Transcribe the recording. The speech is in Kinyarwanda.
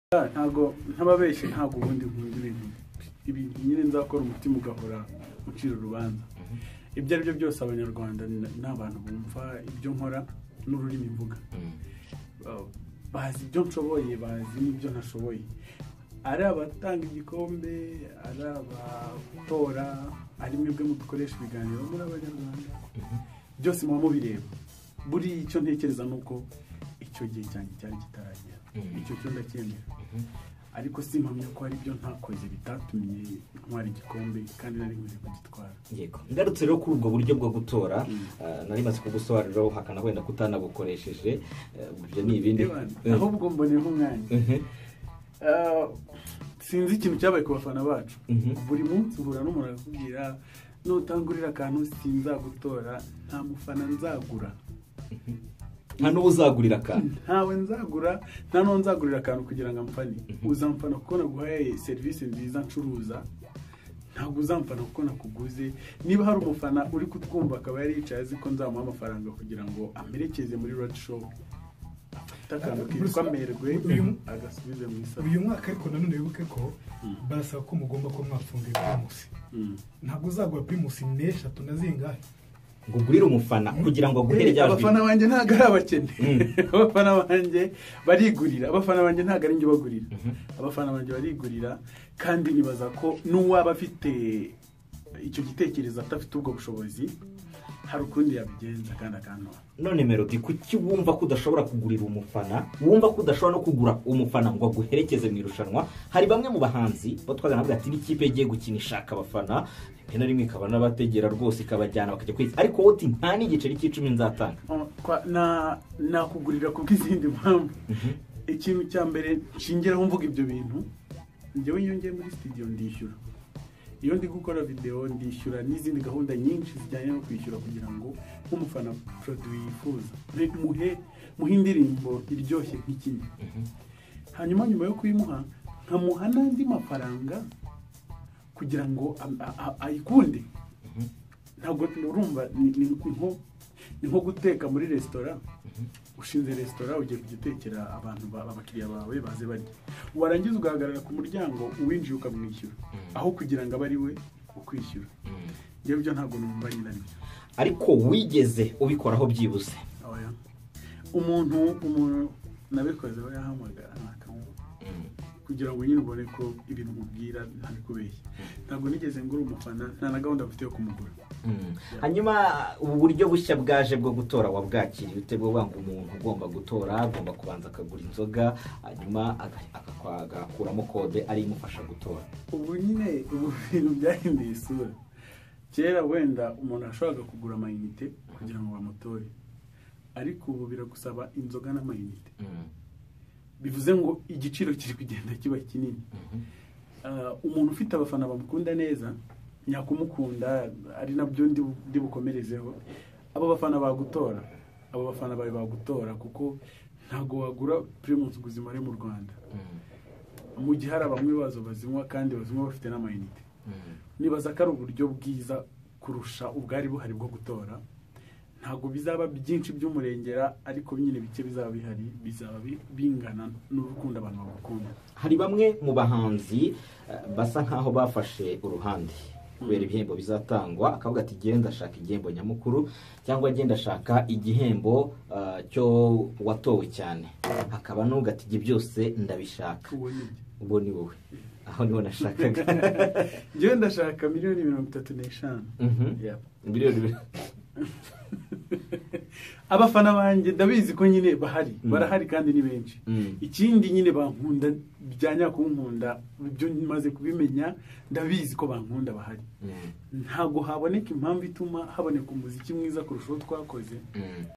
ntago ntababeshye ntago ubundi nkunda ibintu nyine nzakora umutima ugahora ucira urubanza. Ibyo ari byo byose abanyarwanda n'abantu bumva ibyo nkora n'ururimi mvuga, bazi ibyo nshoboye, bazi n'ibyo ntashoboye. Ari abatanga igikombe, ari abatora, ari mwebwe mudukoresha ibiganiro muri abanyarwanda, byose muba mubireba. Buri icyo ntekereza nuko icyo gihe cyanjye cyari kitaragera, icyo cyo ndacyemera. Ariko simpamya ko hari ibyo ntakoze bitatumye ntwara igikombe kandi nari nkwiye kugitwara. Yego, ngarutse rero kuri ubwo buryo bwo gutora, nari maze kugusobanurira uhakana wenda kutanabukoresheje, ibyo ni ibindi. Ahubwo mboneho umwanya. Sinzi ikintu cyabaye ku bafana bacu. Buri munsi uhura n'umuntu akakubwira nutangurira akantu sinzagutora, nta mufana nzagura. Nta n'uwo uzagurira akantu. Ntawe nzagura, nta n'uwo nzagurira akantu kugira ngo amfane. Uzampfana kuko naguhaye serivisi nziza ncuruza, ntabwo uzampfana kuko nakuguze. Niba hari umufana uri kutwumva akaba yari yicaye azi ko nzamuha amafaranga kugira ngo amerekeze muri road show, akantu kitwa Merwe agasubize mu isaha. Uyu mwaka ariko nanone wibuke ko barasaba ko mugomba ko mwafunga Primus. Ntabwo uzagura Primus 4 na zingahe ngo ugurire umufana kugira ngo aguhere rya jwi. Abafana banjye ntago ari abakene. Abafana banjye barigurira. Abafana banjye ntago ari njye bagurira. Abafana banjye barigurira, kandi nibaza ko n'uwaba afite icyo gitekerezo atafite ubwo bushobozi hari ukundi yabigenza kandi akantu. None Melody, kuki wumva ko udashobora kugurira umufana, wumva ko udashobora no kugura umufana ngo aguherekeze mu irushanwa? Hari bamwe mu bahanzi bo twagana bavuga ati n'ikipe igiye gukina ishaka abafana, rimwe na rimwe ikaba n'abategera rwose ikabajyana bakajya kwiza, ariko wowe uti nta n'igiceri cy'icumi nzatanga. Nakugurira kubw'izindi mpamvu. Ikintu cya mbere nshingiraho mvuga ibyo bintu, njyewe nyongeye muri studio ndishyura. Iyo ndi gukora video ndishyura n'izindi gahunda nyinshi zijyanye no kwishyura kugira ngo nk'umufana produit yifuza muhe indirimbo iryoshye nk'ikindi. Hanyuma nyuma yo kuyimuha nkamuha n'andi mafaranga kugira ngo ayikunde. Ntabwo urumva ni nko guteka muri restaurant. Ushinze restaurant ugiye kugitekera abantu abakiriya bawe baze barya, warangiza ugahagarara ku muryango uwinjiye ukamwishyura aho kugira ngo abe ari we ukwishyura. Njyewe byo ntabwo numva nyine ari byo. Ariko wigeze ubikoraho byibuze? Oya, umuntu nabikoze we yahamagara kugira ngo nyine ubone ko ibintu mubwira ntabikubeshye. Ntabwo nigeze ngura umufana, nta na gahunda mfite yo kumugura. Hanyuma ubu buryo bushya bwaje bwo gutora wabwakiriye ute? Bwo banga umuntu ugomba gutora agomba kubanza akagura inzoga, hanyuma agakuramo kode ari imufasha gutora. Ubu nyine ubu bintu byahinduye isura. Kera wenda umuntu ashobora kugura amayinite kugira ngo bamutore, ariko ubu biragusaba inzoga n'amayinite. Bivuze ngo igiciro kiri kugenda kiba kinini. Umuntu ufite abafana bamukunda neza, nyakumukunda, ari nabyo ndi bukomerezeho. Abo bafana bagutora, abo bafana bawe bagutora kuko ntago wagura Primus guzimare mu Rwanda. Mu gihe hari bamwe bazo bazinywa kandi bazinywa bafite n'amayinite. Nibaza ko ari uburyo bwiza kurusha ubwari buhari bwo gutora. Ntabwo bizaba byinshi by'umurengera, ariko nyine bike bizaba bihari, bizaba bingana n'urukundo abantu bagukunda. Hari bamwe mu bahanzi basa nkaho bafashe uruhande kubera ibihembo bizatangwa, akavuga ati genda shaka igihembo nyamukuru cyangwa genda shaka igihembo cyo watowe cyane. Hakaba n'uvuga ati ibyo byose ndabishaka. Ubo ni wowe. Aho niho nashakaga. Njyewe ndashaka 35,000,000. Miliyoni. Abafana banjye ndabizi ko nyine barahari kandi ni benshi. Ikindi nyine bankunda byanya kunkunda, byo maze kubimenya, ndabizi ko bankunda bahari. Ntago haboneka impamvu ituma haboneka umuziki mwiza kurushaho twakoze.